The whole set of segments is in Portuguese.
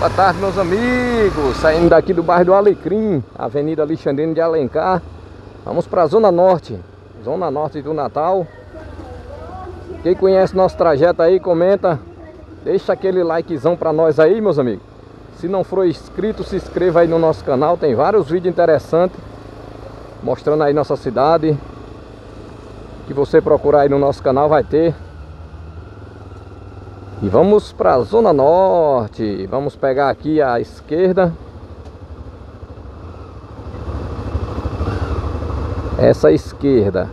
Boa tarde, meus amigos. Saindo daqui do bairro do Alecrim, Avenida Alexandrino de Alencar. Vamos para a Zona Norte do Natal. Quem conhece nosso trajeto aí, comenta. Deixa aquele likezão para nós aí, meus amigos. Se não for inscrito, se inscreva aí no nosso canal. Tem vários vídeos interessantes mostrando aí nossa cidade. Que você procurar aí no nosso canal vai ter. E vamos para a Zona Norte. Vamos pegar aqui à esquerda. Essa esquerda.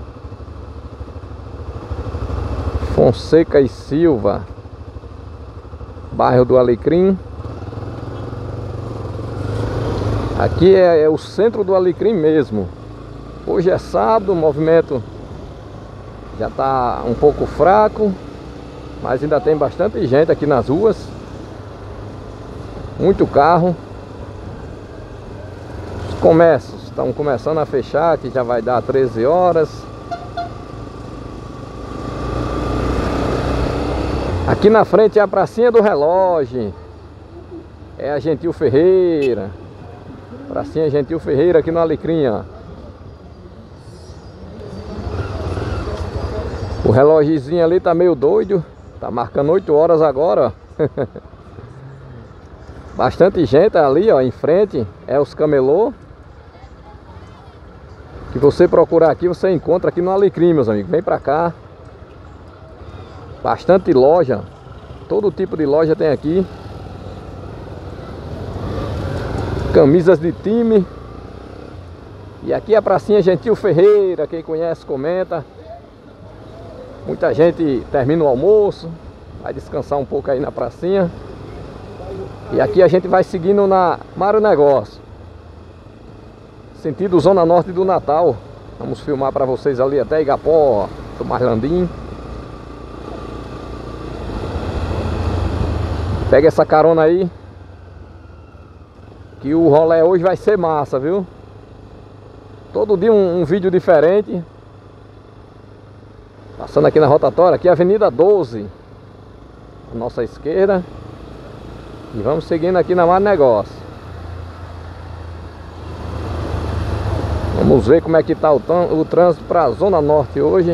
Fonseca e Silva, bairro do Alecrim. Aqui é o centro do Alecrim mesmo. Hoje é sábado, o movimento já está um pouco fraco, mas ainda tem bastante gente aqui nas ruas. Muito carro. Os comércios estão começando a fechar, que já vai dar 13 horas. Aqui na frente é a pracinha do relógio. É a Gentil Ferreira. Pracinha Gentil Ferreira aqui no Alecrim, ó. O relógiozinho ali tá meio doido. Tá marcando 8 horas agora, ó. Bastante gente ali, ó, em frente. É os camelô. Que você procurar aqui, você encontra aqui no Alecrim, meus amigos. Vem pra cá. Bastante loja. Todo tipo de loja tem aqui. Camisas de time. E aqui é a pracinha Gentil Ferreira. Quem conhece, comenta. Muita gente termina o almoço, vai descansar um pouco aí na pracinha. E aqui a gente vai seguindo na Mário Negócio, sentido Zona Norte do Natal. Vamos filmar para vocês ali até Igapó, do Marlandim. Pega essa carona aí, que o rolê hoje vai ser massa, viu? Todo dia um vídeo diferente. Passando aqui na rotatória, aqui é a Avenida 12, à nossa esquerda. E vamos seguindo aqui na Mário Negócio. Vamos ver como é que tá o trânsito para a Zona Norte hoje.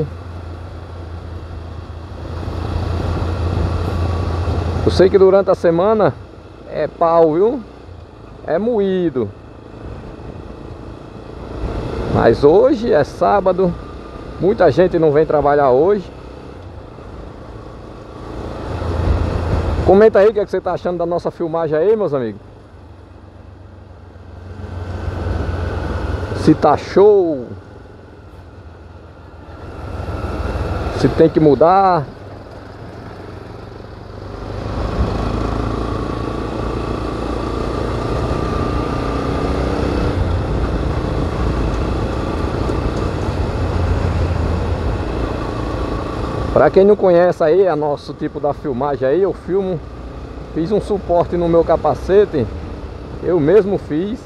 Eu sei que durante a semana é pau, viu? É moído. Mas hoje é sábado. Muita gente não vem trabalhar hoje. Comenta aí o que você está achando da nossa filmagem aí, meus amigos. Se tá show. Se tem que mudar. Para quem não conhece aí, é nosso tipo da filmagem aí, eu filmo, fiz um suporte no meu capacete, eu mesmo fiz,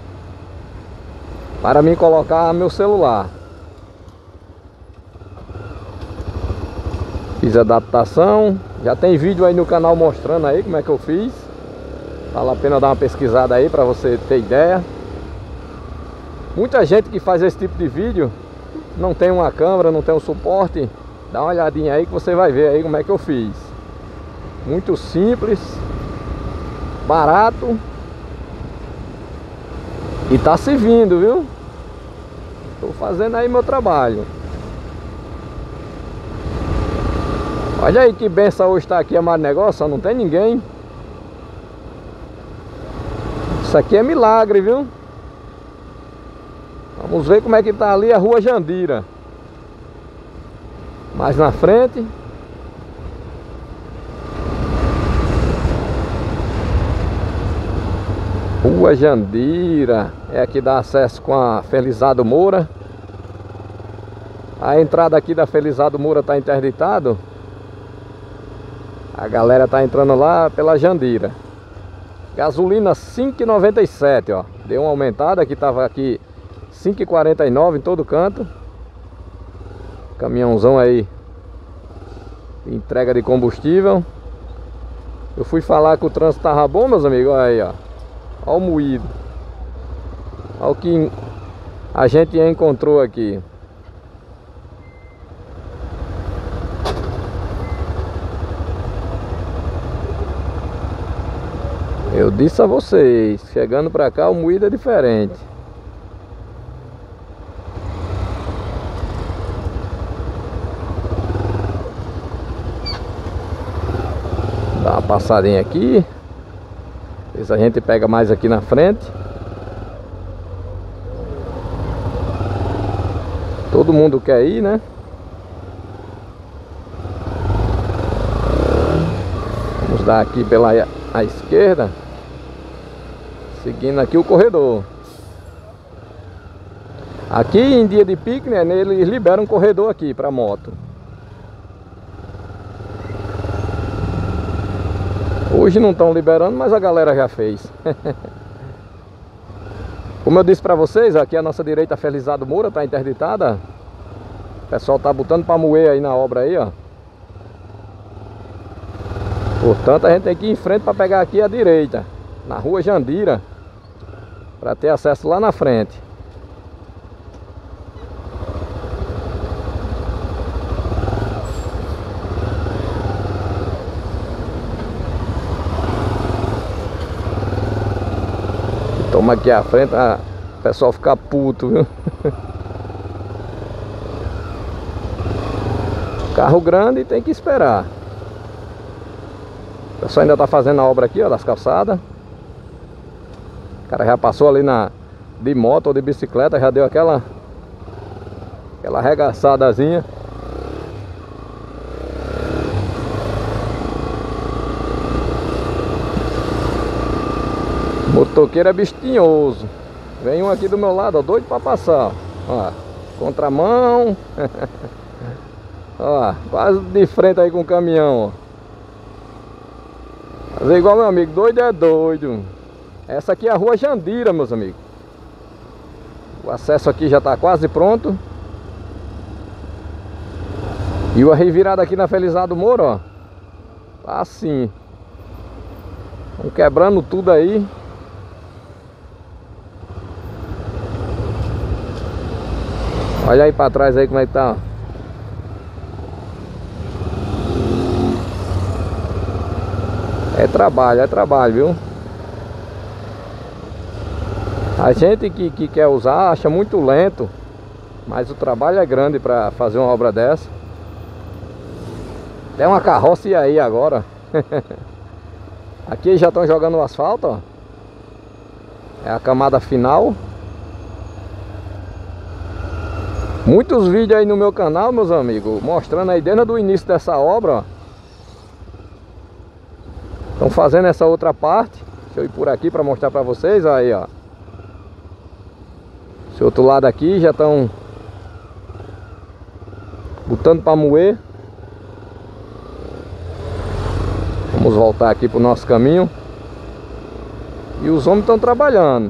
para mim colocar meu celular. Fiz adaptação, já tem vídeo aí no canal mostrando aí como é que eu fiz. Vale a pena dar uma pesquisada aí para você ter ideia. Muita gente que faz esse tipo de vídeo não tem uma câmera, não tem um suporte. Dá uma olhadinha aí que você vai ver aí como é que eu fiz. Muito simples, barato. E tá servindo, viu? Tô fazendo aí meu trabalho. Olha aí que benção hoje tá aqui a Mário Negócio, não tem ninguém. Isso aqui é milagre, viu? Vamos ver como é que tá ali a Rua Jandira. Mais na frente. Rua Jandira. É aqui dá acesso com a Felizardo Moura. A entrada aqui da Felizardo Moura está interditado. A galera tá entrando lá pela Jandira. Gasolina 5,97, ó. Deu uma aumentada, que tava aqui 5,49 em todo canto. Caminhãozão aí, entrega de combustível. Eu fui falar que o trânsito tava bom, meus amigos. Olha aí, ó. Olha o moído. Olha o que a gente encontrou aqui. Eu disse a vocês, chegando pra cá o moído é diferente. Dá uma passadinha aqui. Ver se a gente pega mais aqui na frente. Todo mundo quer ir, né? Vamos dar aqui pela a esquerda, seguindo aqui o corredor. Aqui em dia de pique, né, eles liberam um corredor aqui para moto. Hoje não estão liberando, mas a galera já fez. Como eu disse para vocês, aqui a nossa direita Felizardo Moura está interditada. O pessoal tá botando para moer aí na obra aí, ó. Portanto, a gente tem que ir em frente para pegar aqui a direita, na rua Jandira, para ter acesso lá na frente. Toma aqui à frente, o pessoal fica puto, viu? Carro grande tem que esperar. O pessoal ainda tá fazendo a obra aqui, ó, das calçadas. O cara já passou ali de moto ou de bicicleta, já deu aquela arregaçadazinha. Motoqueiro é bistinhoso. Vem um aqui do meu lado, ó, doido pra passar. Ó, contramão. Ó, quase de frente aí com o caminhão, ó. Fazer igual meu amigo, doido é doido. Essa aqui é a rua Jandira, meus amigos. O acesso aqui já está quase pronto. E o revirado aqui na Felizardo Moura, ó, tá assim. Estão quebrando tudo aí. Olha aí para trás aí como é que tá. É trabalho, viu? A gente que quer usar acha muito lento, mas o trabalho é grande para fazer uma obra dessa. Tem uma carroça e aí agora. Aqui já estão jogando o asfalto, ó. É a camada final. Muitos vídeos aí no meu canal, meus amigos, mostrando aí desde o início dessa obra, ó. Estão fazendo essa outra parte. Deixa eu ir por aqui para mostrar para vocês. Aí, ó. Esse outro lado aqui já estão botando para moer. Vamos voltar aqui para o nosso caminho. E os homens estão trabalhando.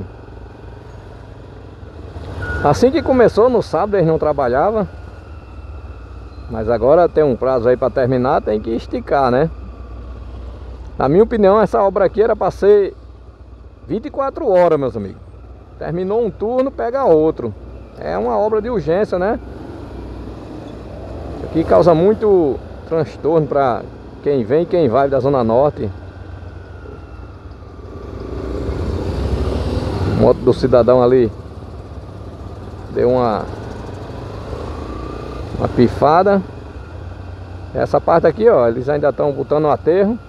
Assim que começou, no sábado eles não trabalhavam. Mas agora tem um prazo aí para terminar, tem que esticar, né? Na minha opinião, essa obra aqui era para ser 24 horas, meus amigos. Terminou um turno, pega outro. É uma obra de urgência, né? Isso aqui causa muito transtorno para quem vem e quem vai da Zona Norte. A moto do cidadão ali deu uma pifada. Essa parte aqui, ó, eles ainda estão botando o aterro.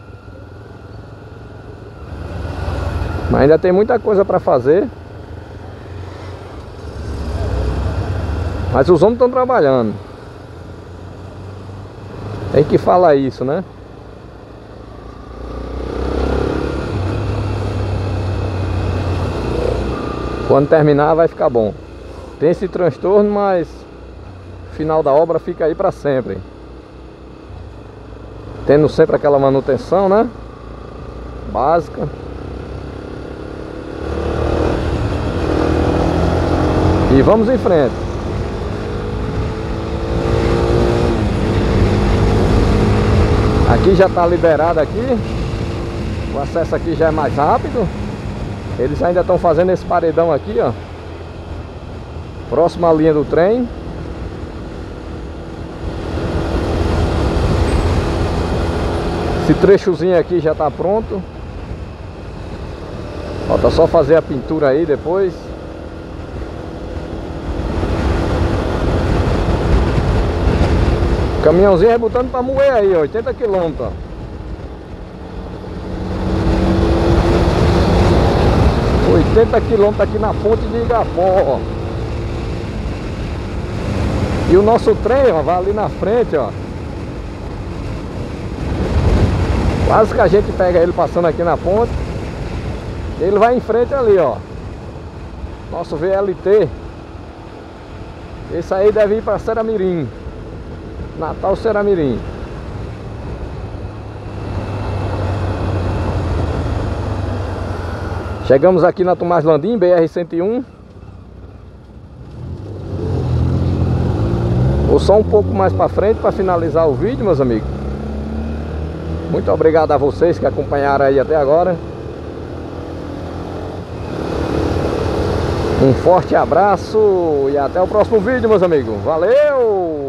Mas ainda tem muita coisa para fazer. Mas os homens estão trabalhando. Tem que falar isso, né? Quando terminar vai ficar bom. Tem esse transtorno, mas o final da obra fica aí para sempre. Tendo sempre aquela manutenção, né? Básica. E vamos em frente. Aqui já está liberado aqui. O acesso aqui já é mais rápido. Eles ainda estão fazendo esse paredão aqui, ó, próximo à linha do trem. Esse trechozinho aqui já está pronto. Falta só fazer a pintura aí depois. O caminhãozinho é botando para moer aí, 80 km. 80 km aqui na ponte de Igapó. E o nosso trem, ó, vai ali na frente, ó. Quase que a gente pega ele passando aqui na ponte. Ele vai em frente ali, ó. Nosso VLT. Esse aí deve ir para Ceramirim. Natal Ceramirim. Chegamos aqui na Tomás Landim, BR-101. Vou só um pouco mais para frente para finalizar o vídeo, meus amigos. Muito obrigado a vocês que acompanharam aí até agora. Um forte abraço e até o próximo vídeo, meus amigos. Valeu!